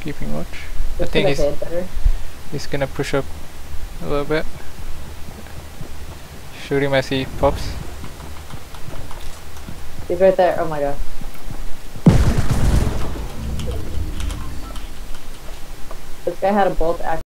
keeping watch. I Just think gonna hit better. he's gonna push up a little bit. Shoot him as he pops. He's right there. Oh my god. This guy had a bolt action.